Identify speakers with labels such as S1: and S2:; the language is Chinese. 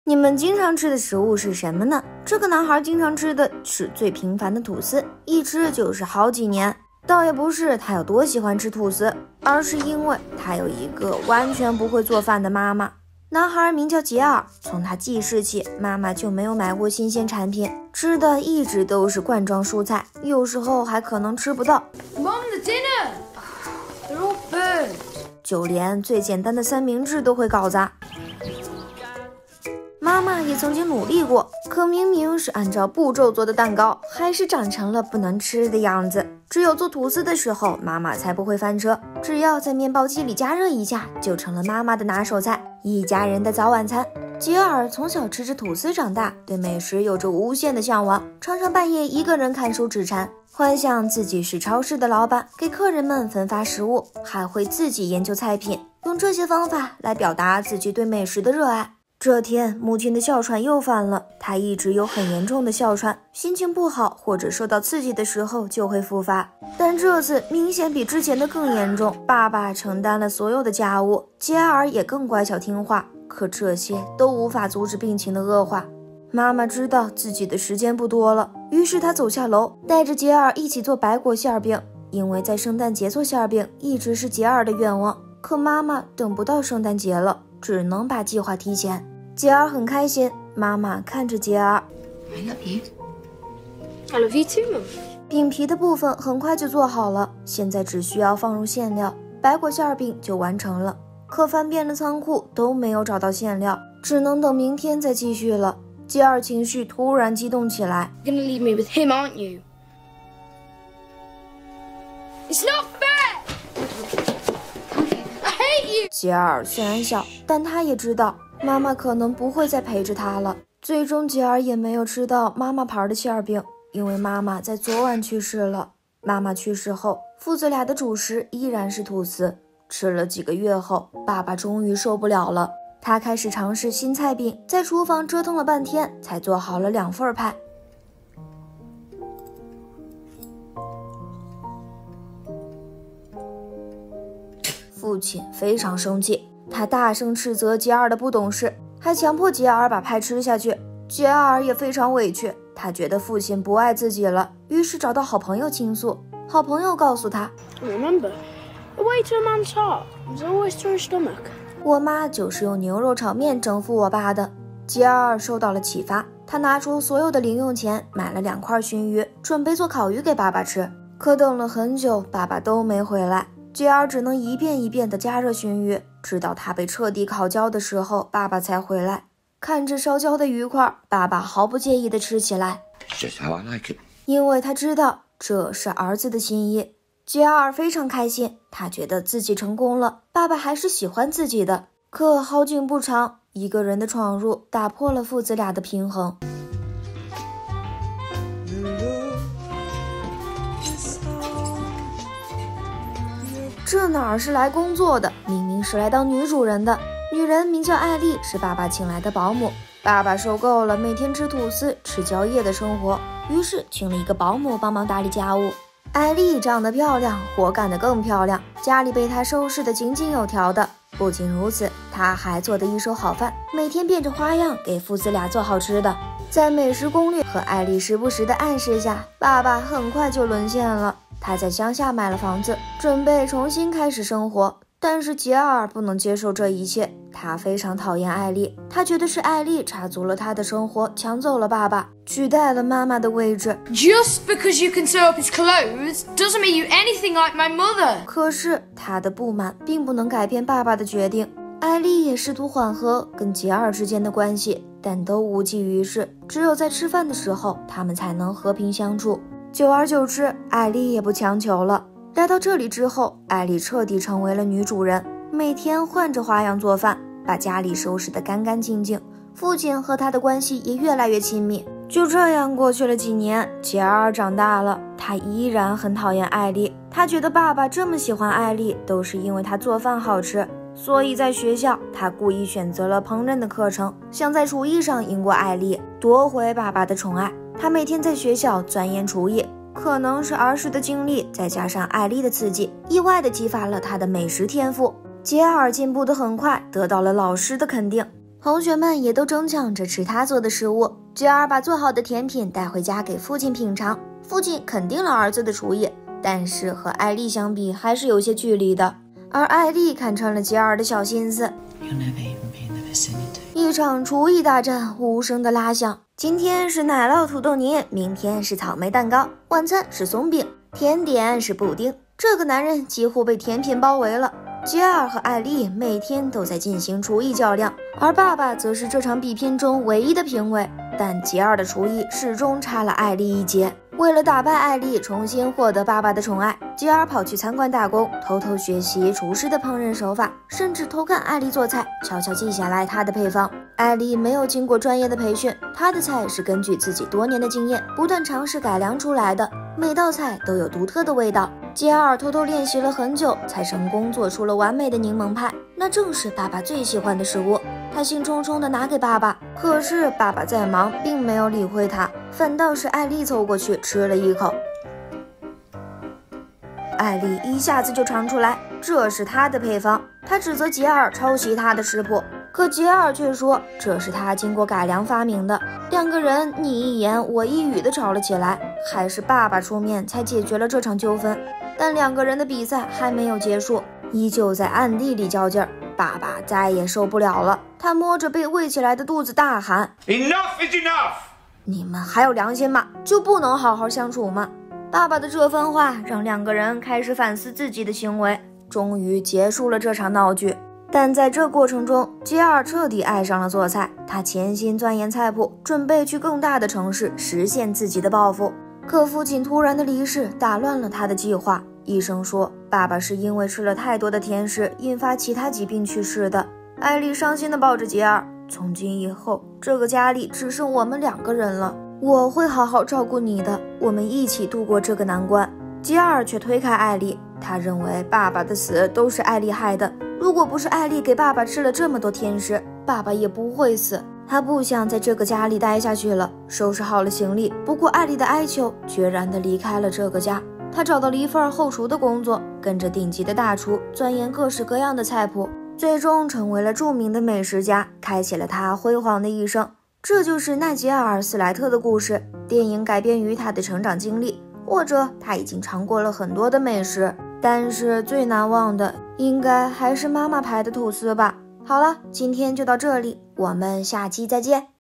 S1: 你们经常吃的食物是什么呢？这个男孩经常吃的是最平凡的吐司，一吃就是好几年。倒也不是他有多喜欢吃吐司，而是因为他有一个完全不会做饭的妈妈。男孩名叫杰尔，从他记事起，妈妈就没有买过新鲜产品，吃的一直都是罐装蔬菜，有时候还可能吃不到。
S2: Mom, the dinner! They're all burnt.
S1: 就连最简单的三明治都会搞砸。妈妈也曾经努力过，可明明是按照步骤做的蛋糕，还是长成了不能吃的样子。只有做吐司的时候，妈妈才不会翻车，只要在面包机里加热一下，就成了妈妈的拿手菜，一家人的早晚餐。杰尔从小吃着吐司长大，对美食有着无限的向往，常常半夜一个人看手指馋，幻想自己是超市的老板，给客人们分发食物，还会自己研究菜品，用这些方法来表达自己对美食的热爱。这天，母亲的哮喘又犯了，她一直有很严重的哮喘，心情不好或者受到刺激的时候就会复发，但这次明显比之前的更严重。爸爸承担了所有的家务，杰尔也更乖巧听话，可这些都无法阻止病情的恶化。妈妈知道自己的时间不多了，于是她走下楼，带着杰尔一起做白果馅饼，因为在圣诞节做馅饼一直是杰尔的愿望，可妈妈等不到圣诞节了，只能把计划提前。杰尔很开心，妈妈看着杰尔
S2: I love you. I love you too, Mum.
S1: 饼皮的部分很快就做好了，现在只需要放入馅料，白果馅饼就完成了。可翻遍了仓库都没有找到馅料，只能等明天再继续了。杰尔情绪突然激动起来
S2: You're gonna leave me with him, aren't you? It's not fair! I hate you!
S1: 杰尔虽然小，但他也知道妈妈可能不会再陪着他了。最终杰尔也没有吃到妈妈牌的馅饼，因为妈妈在昨晚去世了。妈妈去世后，父子俩的主食依然是吐司。吃了几个月后，爸爸终于受不了了，他开始尝试新菜饼，在厨房折腾了半天才做好了2份派。父亲非常生气，他大声斥责杰尔的不懂事，还强迫杰尔把派吃下去。杰尔也非常委屈，他觉得父亲不爱自己了，于是找到好朋友倾诉。好朋友告诉他
S2: Remember, the way to a man's heart is always through his stomach.
S1: 我妈就是用牛肉炒面征服我爸的。杰尔受到了启发，他拿出所有的零用钱买了2块熏鱼，准备做烤鱼给爸爸吃。可等了很久，爸爸都没回来，杰尔只能一遍一遍地加热熏鱼，直到它被彻底烤焦的时候，爸爸才回来。看着烧焦的鱼块，爸爸毫不介意地吃起来，
S3: It's just how I like it.
S1: 因为他知道这是儿子的心意。杰尔非常开心，他觉得自己成功了，爸爸还是喜欢自己的。可好景不长，一个人的闯入打破了父子俩的平衡。这哪是来工作的，明明是来当女主人的。女人名叫艾丽，是爸爸请来的保姆。爸爸受够了每天吃吐司、吃蕉叶的生活，于是请了一个保姆帮忙打理家务。艾丽长得漂亮，活干得更漂亮，家里被她收拾得井井有条的。不仅如此，她还做得一手好饭，每天变着花样给父子俩做好吃的。在美食攻略和艾丽时不时的暗示下，爸爸很快就沦陷了。他在乡下买了房子，准备重新开始生活。但是杰尔不能接受这一切，他非常讨厌艾丽，他觉得是艾丽插足了他的生活，抢走了爸爸，取代了妈妈的位置。
S2: Just because you can sew up his clothes doesn't make you anything like my mother.
S1: 可是他的不满并不能改变爸爸的决定。艾丽也试图缓和跟杰尔之间的关系，但都无济于事，只有在吃饭的时候他们才能和平相处。久而久之，艾丽也不强求了。来到这里之后，艾丽彻底成为了女主人，每天换着花样做饭，把家里收拾得干干净净。父亲和她的关系也越来越亲密。就这样过去了几年，杰尔长大了，他依然很讨厌艾丽。他觉得爸爸这么喜欢艾丽，都是因为她做饭好吃，所以在学校，他故意选择了烹饪的课程，想在厨艺上赢过艾丽，夺回爸爸的宠爱。他每天在学校钻研厨艺，可能是儿时的经历，再加上艾丽的刺激，意外地激发了他的美食天赋。杰尔进步得很快，得到了老师的肯定。 同学们也都争抢着吃他做的食物。吉尔把做好的甜品带回家给父亲品尝，父亲肯定了儿子的厨艺，但是和艾丽相比还是有些距离的。而艾丽看穿了吉尔的小心思，一场厨艺大战无声的拉响。今天是奶酪土豆泥，明天是草莓蛋糕，晚餐是松饼，甜点是布丁。这个男人几乎被甜品包围了。吉尔和艾丽每天都在进行厨艺较量，而爸爸则是这场比拼中唯一的评委。但吉尔的厨艺始终差了艾丽一截。为了打败艾丽，重新获得爸爸的宠爱，吉尔跑去餐馆打工，偷偷学习厨师的烹饪手法，甚至偷看艾丽做菜，悄悄记下来她的配方。艾丽没有经过专业的培训，她的菜是根据自己多年的经验不断尝试改良出来的，每道菜都有独特的味道。吉尔偷偷练习了很久，才成功做出了完美的柠檬派，那正是爸爸最喜欢的食物。他兴冲冲地拿给爸爸，可是爸爸在忙，并没有理会他，反倒是艾丽凑过去吃了一口。艾丽一下子就尝出来，这是她的配方。她指责吉尔抄袭她的食谱，可吉尔却说这是他经过改良发明的。两个人你一言我一语地吵了起来，还是爸爸出面才解决了这场纠纷。但两个人的比赛还没有结束，依旧在暗地里较劲儿。爸爸再也受不了了，他摸着被喂起来的肚子大喊
S3: Enough is enough！
S1: 你们还有良心吗？就不能好好相处吗？爸爸的这番话让两个人开始反思自己的行为，终于结束了这场闹剧。但在这过程中，吉尔彻底爱上了做菜，他潜心钻研菜谱，准备去更大的城市实现自己的抱负。可父亲突然的离世打乱了他的计划。医生说，爸爸是因为吃了太多的甜食，引发其他疾病去世的。艾丽伤心地抱着吉尔，从今以后，这个家里只剩我们两个人了。我会好好照顾你的，我们一起度过这个难关。吉尔却推开艾丽，他认为爸爸的死都是艾丽害的。如果不是艾丽给爸爸吃了这么多甜食，爸爸也不会死。他不想在这个家里待下去了，收拾好了行李，不顾艾丽的哀求，决然地离开了这个家。他找到了一份后厨的工作，跟着顶级的大厨钻研各式各样的菜谱，最终成为了著名的美食家，开启了他辉煌的一生。这就是纳吉尔·斯莱特的故事。电影改编于他的成长经历，或者他已经尝过了很多的美食，但是最难忘的应该还是妈妈牌的吐司吧。好了，今天就到这里，我们下期再见。